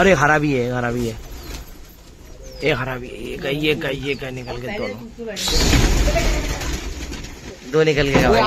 अरे हरा भी है, हरा भी है, एक हरा भी है। ये गई निकल के दोनों, दो निकल गए भाई।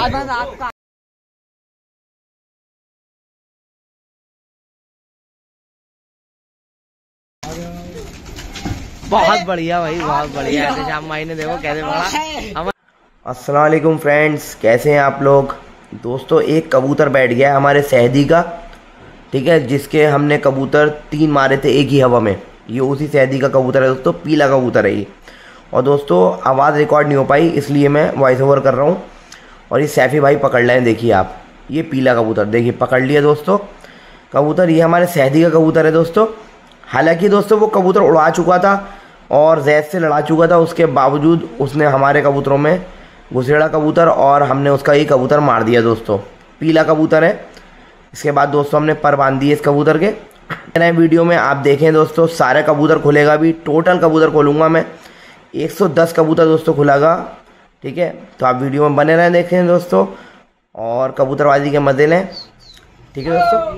बहुत बढ़िया भाई, बहुत बढ़िया। ऐसे शाम भाई ने देखो कैसे पड़ा। अस्सलाम वालेकुम फ्रेंड्स, कैसे हैं आप लोग। दोस्तों एक कबूतर बैठ गया है हमारे सहदी का, ठीक है, जिसके हमने कबूतर 3 मारे थे एक ही हवा में। ये उसी सहदी का कबूतर है दोस्तों, पीला कबूतर है ये। और दोस्तों आवाज़ रिकॉर्ड नहीं हो पाई इसलिए मैं वॉइस ओवर कर रहा हूँ। और ये सैफी भाई पकड़ रहे हैं, देखिए आप, ये पीला कबूतर देखिए पकड़ लिया दोस्तों कबूतर। ये हमारे सहदी का कबूतर है दोस्तों। हालांकि दोस्तों वो कबूतर उड़ा चुका था और जैद से लड़ा चुका था, उसके बावजूद उसने हमारे कबूतरों में घुसेड़ा कबूतर और हमने उसका ही कबूतर मार दिया दोस्तों। पीला कबूतर है। इसके बाद दोस्तों हमने पर बांध दिए इस कबूतर के। नए वीडियो में आप देखें दोस्तों, सारे कबूतर खुलेगा भी, टोटल कबूतर खोलूँगा मैं, 110 कबूतर दोस्तों खुलेगा, ठीक है। तो आप वीडियो में बने रहें, देखें दोस्तों और कबूतरबाजी के मज़े लें, ठीक है दोस्तों।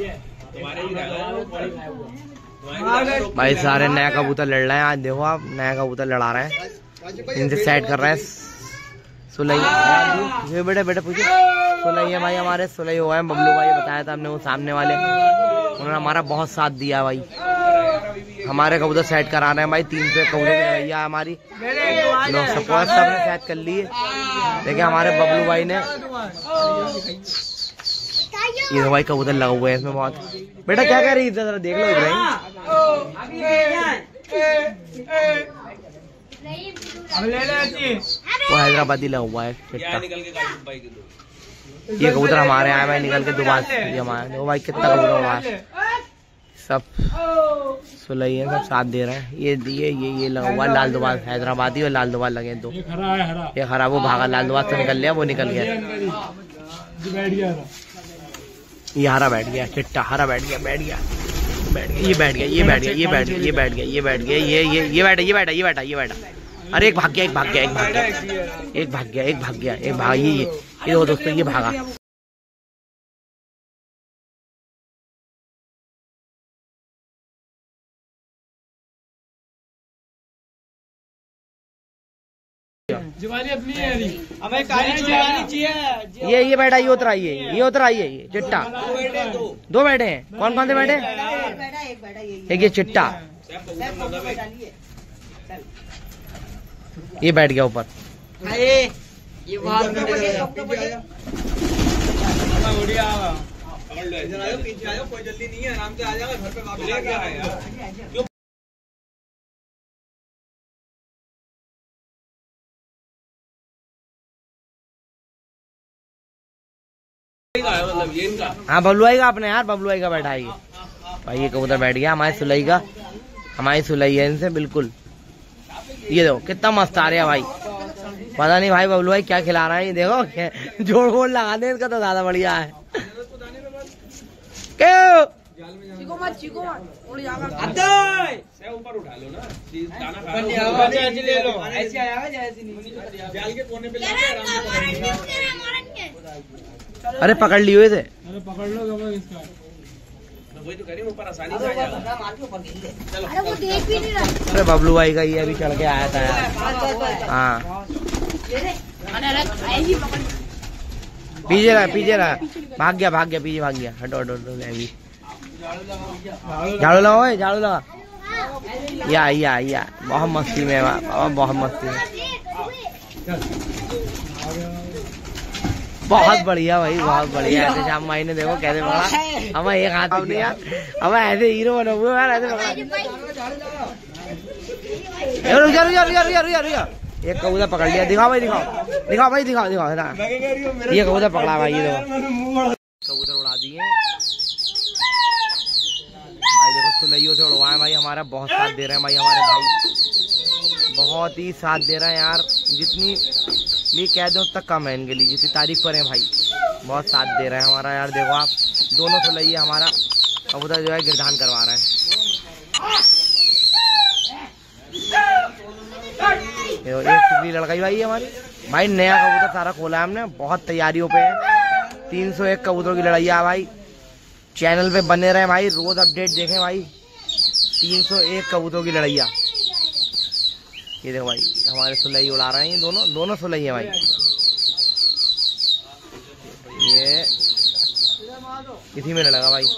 भाई सारे नया कबूतर लड़ रहे हैं आज, देखो आप, नया कबूतर लड़ा रहे हैं, इनसे सेट कर रहे हैं। सुलैया बेटे बेटे पूछो, सुलैया भाई हमारे सुलैया हुआ है, बबलू भाई बताया था हमने, वो सामने वाले, उन्होंने हमारा बहुत साथ दिया भाई। हमारे कबूतर सेट करा रहे हैं भाई, 300 कबूतर की लड़ाइया हमारी, लोग सपोर्ट सबने सेट कर लिए। देखिए हमारे बबलू भाई ने, ये तो भाई कबूतर लगा हुआ है इसमें बहुत। बेटा क्या कह रही है, जरा देख लो इब्राहिम। वो हैदराबादी लगा हुआ है चिट्टा। ये कबूतर हमारे आए भाई निकल के दोबारा से, ये हमारे देखो भाई कितना कबूतर हुआ है। सब सुलैया सब साथ दे रहे हैं। ये लगा हुआ है लाल दुबार, हैदराबादी और लाल दुबार लगे दो। ये हरा वो भागा, लाल दुबार से निकल लिया, वो निकल गया। ये हरा बैठ गया चिट्टा, हरा बैठ गया, बैठ गया, ये बैठ गया, ये बैठ गया, ये बैठ गया, ये बैठ गया, ये बैठ गया, ये बैठा, ये बैठा, ये बैठा, ये बैठा। अरे एक भाग गया, एक भाग गया, एक भाग गया, एक भाग गया, एक भाग गया, एक भाग, ये देखो दोस्तों ये भागा। जुबानी अपनी है, हमें काली जुबानी चाहिए। ये बैठा, ये उतरा, ये उतरा, ये चिट्टा, दो बैठे हैं। कौन कौन से बैठे? एक ये चिट्टा, ये बैठ गया ऊपर। ये कोई जल्दी नहीं है, आराम से आ जाएगा घर पे वापस आ गया। हाँ बबलू भाई का अपने यार, बबलू भाई का बैठा है भाई। ये कबूतर बैठ गया हमारे सुलई का, हमारी सुलई है इनसे बिल्कुल। ये देखो कितना मस्त आ रहा है भाई, पता नहीं भाई बबलू भाई क्या खिला रहा है। ये देखो जोड़ वोड़ लगा दे इसका तो ज्यादा बढ़िया है। क्यों ऊपर उठा लो ना, ले लो, ऐसे आया जाल के कोने पे लेके आराम से। अरे पकड़ लिए थे, अरे पकड़ लो इसका, वही तो कह रही हूं, ऊपर आसानी से आ जाएगा। अरे वो देख भी नहीं रहा। अरे बबलू भाई का ये अभी चढ़ के आया था यार। हाँ पीछे रहा, पीछे रहा, भाग गया, भाग गया, पीछे भाग गया। हटो हटो हटो, झाड़ू लगा, झाड़ू लगा। या बहुत मस्ती में बाबा, बहुत मस्ती में, बहुत बढ़िया भाई, बहुत बढ़िया। ऐसे शाम भाई ने देखो कैसे पड़ा, हमें एक हाथ नहीं यार, हमें ऐसे हीरो बनो यार, ऐसे पकड़ा। एक कबूतर पकड़ लिया, दिखाओ भाई, दिखाओ दिखाओ भाई, दिखाओ दिखाओ। ये कबूतर पकड़ा भाई, ये देखो कबूतर उड़ा दिए भाई। देखो सुलैयों से उड़वाए भाई, हमारा बहुत साथ दे रहे हैं भाई, हमारे भाई बहुत ही साथ दे रहे हैं यार। जितनी भी कह दो तक कम है इनके लिए, जितनी तारीफ करें भाई, बहुत साथ दे रहे हैं हमारा यार। देखो आप दोनों सुलैया हमारा कबूतर जो है गिरधान करवा रहे हैं। एक टुकड़ी लड़काई भाई हमारी भाई, नया कबूतर सारा खोला है हमने, बहुत तैयारियों पे है। 301 कबूतरों की लड़ाई है भाई। चैनल पे बने रहे भाई, रोज अपडेट देखें भाई, 301 कबूतरों की लड़ैया। ये देखो भाई हमारे सुलई उड़ा रहे हैं, दोनों सुलई है भाई। ये इसी में लड़ेगा भाई।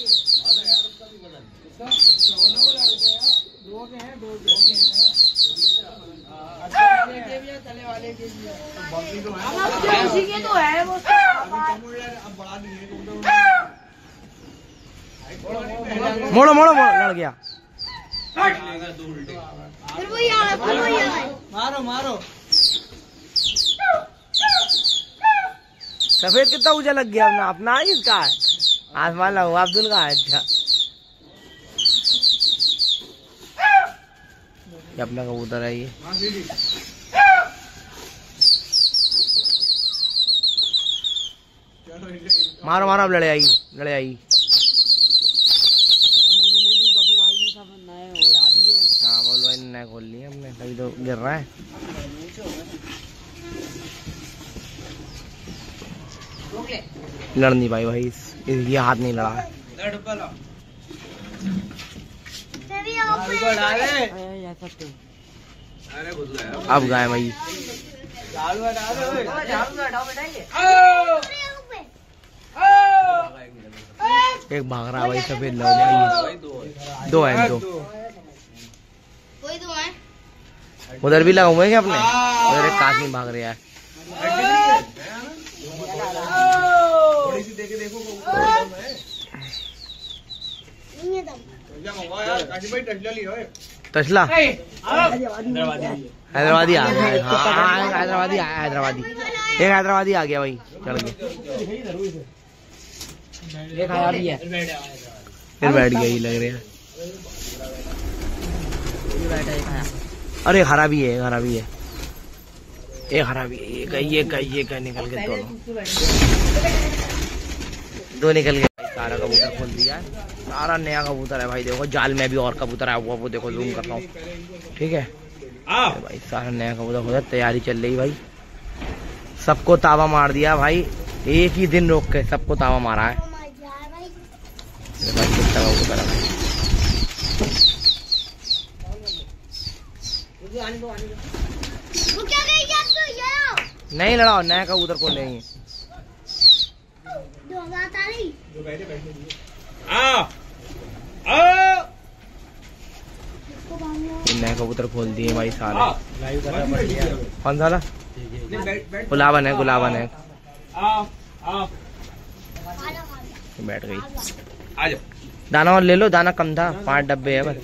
मोड़ो मोड़ो मोड़ो, लड़ गया। मारो मारो। सफेद कितना ऊंचा लग गया अपना, अपना है इसका है, आसमान लगा अब्दुल का है। अच्छा ये अपना कबूतर है ये। मारो मारो, अब लड़े आई, लड़े आई। हाँ बोल भाई ने खोल लिया हमने, कभी तो गिर रहा है। लड़ नहीं पाई भाई, ये हाथ नहीं लड़ा है। अब गाय भाई एक भाग रहा है भाई सफेद लग। दो है, दो उधर भी लगा हुए हैं क्या अपने? उधर एक कासनी भाग रहा है। तसला हैदराबादी आ गया। हाँ हैदराबादी आया, हैदराबादी एक हैदराबादी आ गया भाई, चढ़ गया। फिर बैठ गया, ये लग रहा है। अरे हरा भी है, हरा भी है, एक हरा भी है। ये निकल गए दो निकल गए। सारा कबूतर खोल दिया, सारा नया कबूतर है भाई। देखो जाल में भी और कबूतर आया हुआ, वो देखो जूम करता हूँ, ठीक है भाई। सारा नया कबूतर हो, तैयारी चल रही भाई। सबको तावा मार दिया भाई, एक ही दिन रोक के सबको तावा मारा है कबूतर है। नहीं लड़ाओ, नया कबूतर खोल लेंगे। नए कबूतर खोल दिए भाई सारे। कौन सा? गुलाबन है, गुलाबन है। बैठ गई। दाना और ले लो, दाना कम था, 5 डब्बे है बस।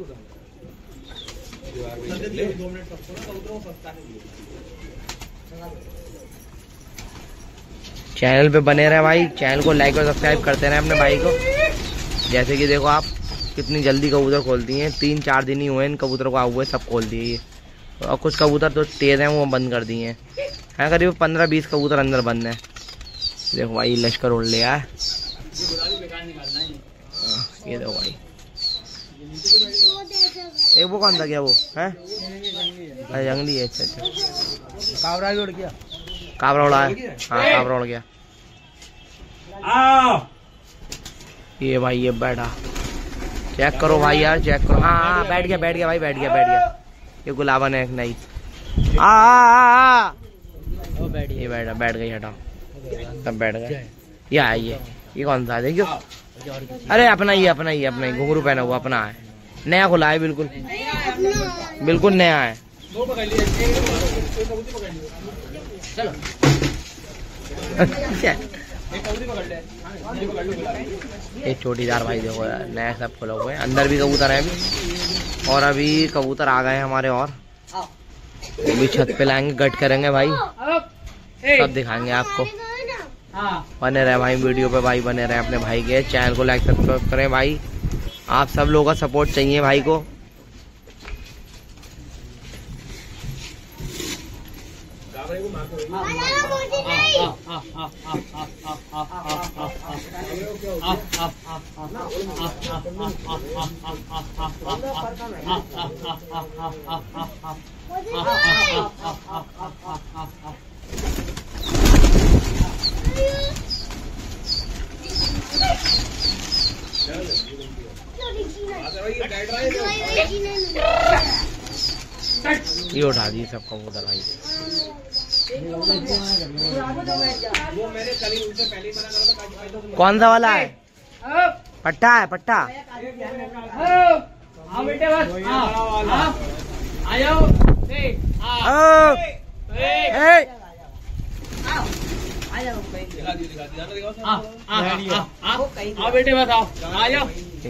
चैनल पे बने रहे भाई, चैनल को लाइक और सब्सक्राइब करते रहे अपने भाई को। जैसे कि देखो आप कितनी जल्दी कबूतर खोल दिए, 3-4 दिन ही हुए इन कबूतर को हुए, सब खोल दिए। और कुछ कबूतर तो तेज हैं, वो बंद कर दिए हैं। करीब 15-20 कबूतर अंदर बंद है। देखो भाई लश्कर उड़ लिया है। ये देखो भाई, एक वो कौन था क्या, वो है जंगली है। अच्छा काबरा भी उड़ गया, काबरा उड़ा है। हाँ काबरा उड़ गया। ये भाई ये बैठा, चेक करो भाई यार, चेक करो। हाँ बैठ गया भाई, बैठ गया। ये गुलाबन है एक नई। ये बैठ गई, हटाओ सब बैठ गए। ये कौन सा है देखियो? अरे अपना ही घुंघरू पहना हुआ अपना है, नया खुला है, बिल्कुल नया है। ये चोटीदार भाई देखो यार, नया सब खुला हुआ है। अंदर भी कबूतर है अभी, और अभी कबूतर आ गए हमारे, और वो भी छत पे लाएंगे, गट करेंगे भाई, सब दिखाएंगे आपको। बने रहे भाई वीडियो पे भाई, बने रहे अपने भाई के। चैनल को लाइक सब्सक्राइब करें भाई, आप सब लोगों का सपोर्ट चाहिए भाई को। ये उठा दिए सब कबूतर भाई। वो मैंने कल उनसे पहले ही मना करा था। कौन सा वाला है? पट्टा है पट्टा। हाँ बेटे बस आयो बेटे बस आओ आयो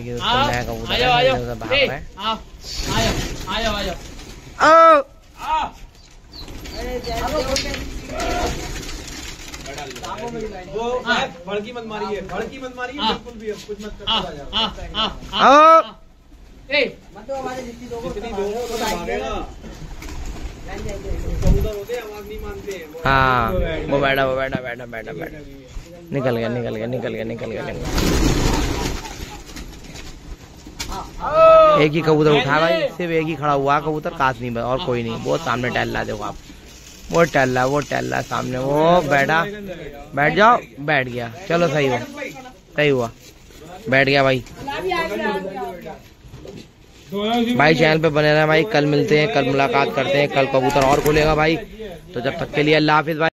वो भड़की मत मारिए, भड़की मत मारिए बिल्कुल भी, कुछ मत हाँ वो बैठा निकल गया। एक ही कबूतर उठा भाई, सिर्फ एक ही खड़ा हुआ कबूतर, काश नहीं और कोई नहीं। वो सामने टहल रहा है, देखो आप, वो टहल रहा है सामने, वो बैठ जाओ, बैठ गया। चलो सही हुआ बैठ गया भाई। भाई चैनल पे बने रहे भाई, कल मिलते हैं, कल मुलाकात करते हैं, कल कबूतर और खुलेगा भाई। तो जब तक के लिए अल्लाह हाफिज भाई।